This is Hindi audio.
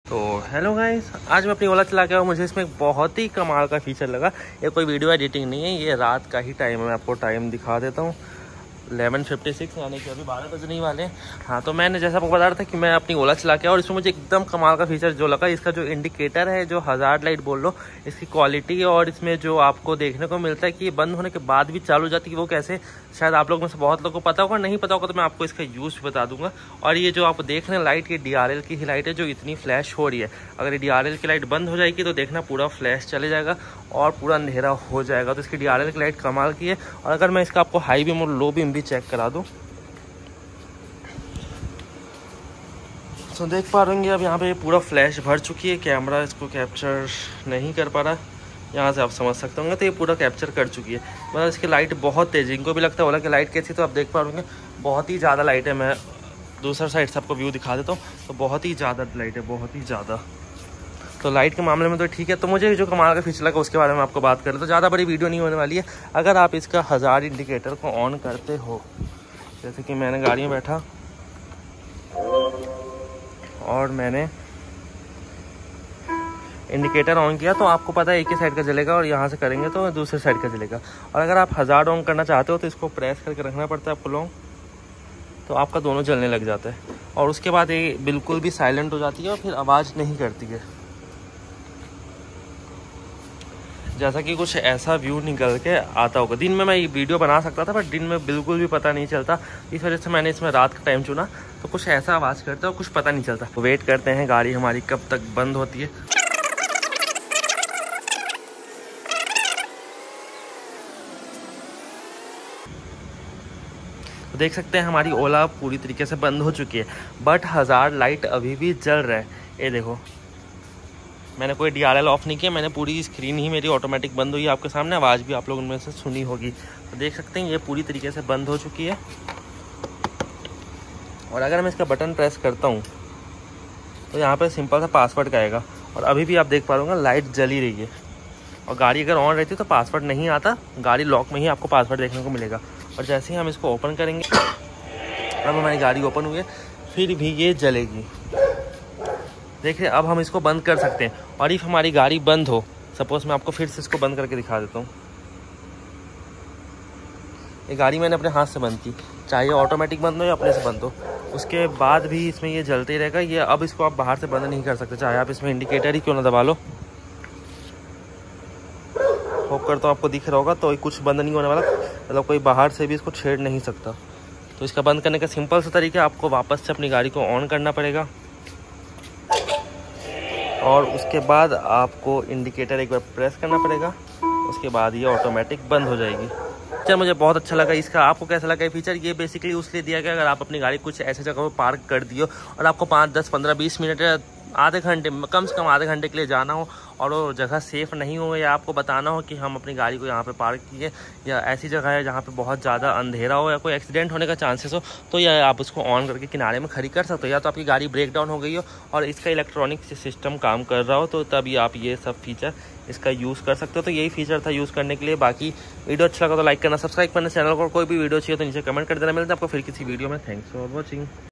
तो हेलो गाइस, आज मैं अपनी ओला चला के आया हूँ। मुझे इसमें एक बहुत ही कमाल का फीचर लगा। ये कोई वीडियो एडिटिंग नहीं है, ये रात का ही टाइम है। मैं आपको टाइम दिखा देता हूँ, 11:56 यानी कि अभी 12 बजने वाले हैं। हाँ, तो मैंने जैसा आपको बता रहा था कि मैं अपनी ओला चला के आया और इसमें मुझे एकदम कमाल का फीचर जो लगा, इसका जो इंडिकेटर है, जो हज़ार्ड लाइट बोल लो, इसकी क्वालिटी और इसमें जो आपको देखने को मिलता है कि ये बंद होने के बाद भी चालू हो जाती है, वो कैसे, शायद आप लोग में से बहुत लोगों को पता होगा। नहीं पता होगा तो मैं आपको इसका यूज़ बता दूंगा। और ये जो आप देख रहे हैं लाइट, ये DRL की ही लाइट है जो इतनी फ्लैश हो रही है। अगर ये DRL की लाइट बंद हो जाएगी तो देखना पूरा फ्लैश चले जाएगा और पूरा अंधेरा हो जाएगा। तो इसकी DRL की लाइट कमाल की है। और अगर मैं इसका आपको हाई बीम और लो बीम भी चेक करा दूँ तो देख पा रहे हैं अब यहाँ पे पूरा फ्लैश भर चुकी है। कैमरा इसको कैप्चर नहीं कर पा रहा, यहाँ से आप समझ सकते होंगे। तो ये पूरा कैप्चर कर चुकी है। मतलब इसकी लाइट बहुत तेज़ है। इनको भी लगता है ओला की लाइट कैसी, तो आप देख पा रहे बहुत ही ज़्यादा लाइट है। मैं दूसरा साइड से आपको व्यू दिखा देता हूँ। तो बहुत ही ज़्यादा लाइट है, बहुत ही ज़्यादा। तो लाइट के मामले में तो ठीक है। तो मुझे जो कमाल का फीचर लगा उसके बारे में आपको बात करें तो ज़्यादा बड़ी वीडियो नहीं होने वाली है। अगर आप इसका हज़ार इंडिकेटर को ऑन करते हो, जैसे कि मैंने गाड़ी में बैठा और मैंने इंडिकेटर ऑन किया, तो आपको पता है एक ही साइड का जलेगा और यहाँ से करेंगे तो दूसरे साइड का जलेगा। और अगर आप हज़ार ऑन करना चाहते हो तो इसको प्रेस करके रखना पड़ता है आपको लॉन्ग, तो आपका दोनों जलने लग जाता है। और उसके बाद ये बिल्कुल भी साइलेंट हो जाती है और फिर आवाज़ नहीं करती है। जैसा कि कुछ ऐसा व्यू निकल के आता होगा। दिन में मैं ये वीडियो बना सकता था, बट दिन में बिल्कुल भी पता नहीं चलता। इस वजह से मैंने इसमें रात का टाइम चुना। तो कुछ ऐसा आवाज़ करता है और कुछ पता नहीं चलता। तो वेट करते हैं गाड़ी हमारी कब तक बंद होती है। तो देख सकते हैं हमारी ओला पूरी तरीके से बंद हो चुकी है, बट हज़ार लाइट अभी भी जल रहा है। ये देखो, मैंने कोई DRL ऑफ नहीं किया, मैंने पूरी स्क्रीन ही मेरी ऑटोमेटिक बंद हुई। आपके सामने आवाज़ भी आप लोग उनमें से सुनी होगी। तो देख सकते हैं ये पूरी तरीके से बंद हो चुकी है। और अगर मैं इसका बटन प्रेस करता हूँ तो यहाँ पे सिंपल सा पासवर्ड का आएगा। और अभी भी आप देख पा रहे हो लाइट जल ही रही है। और गाड़ी अगर ऑन रहती तो पासवर्ड नहीं आता, गाड़ी लॉक में ही आपको पासवर्ड देखने को मिलेगा। और जैसे ही हम इसको ओपन करेंगे, अब हमारी गाड़ी ओपन हुई है, फिर भी ये जलेगी। देखिए, अब हम इसको बंद कर सकते हैं। और इफ हमारी गाड़ी बंद हो, सपोज मैं आपको फिर से इसको बंद करके दिखा देता हूँ। ये गाड़ी मैंने अपने हाथ से बंद की, चाहे ऑटोमेटिक बंद हो या अपने से बंद हो, उसके बाद भी इसमें ये जलते ही रहेगा। ये अब इसको आप बाहर से बंद नहीं कर सकते, चाहे आप इसमें इंडिकेटर ही क्यों ना दबा लो। होप करता हूँ आपको दिख रहा होगा। तो कुछ बंद नहीं होने वाला, मतलब कोई बाहर से भी इसको छेड़ नहीं सकता। तो इसका बंद करने का सिंपल सा तरीका, आपको वापस से अपनी गाड़ी को ऑन करना पड़ेगा और उसके बाद आपको इंडिकेटर एक बार प्रेस करना पड़ेगा। उसके बाद ये ऑटोमेटिक बंद हो जाएगी। फीचर मुझे बहुत अच्छा लगा इसका। आपको कैसा लगा ये फीचर? ये बेसिकली उसलिए दिया गया अगर आप अपनी गाड़ी कुछ ऐसे जगह पर पार्क कर दियो और आपको 5, 10, 15, 20 मिनट या आधे घंटे, कम से कम आधे घंटे के लिए जाना हो और वो जगह सेफ़ नहीं हो, या आपको बताना हो कि हम अपनी गाड़ी को यहाँ पे पार्क किए, या ऐसी जगह है जहाँ पे बहुत ज़्यादा अंधेरा हो या कोई एक्सीडेंट होने का चांसेस हो, तो या आप उसको ऑन करके किनारे में खड़ी कर सकते हो। या तो आपकी गाड़ी ब्रेक डाउन हो गई हो और इसका इलेक्ट्रॉनिक सिस्टम काम कर रहा हो, तो तभी आप ये सब फीचर इसका यूज़ कर सकते हो। तो यही फीचर था यूज़ करने के लिए। बाकी वीडियो अच्छा लगा तो लाइक करना, सब्सक्राइब करना, चैनल को कोई भी वीडियो चाहिए तो नीचे कमेंट कर देना। मिलता है आपको फिर किसी वीडियो में। Thanks for watching.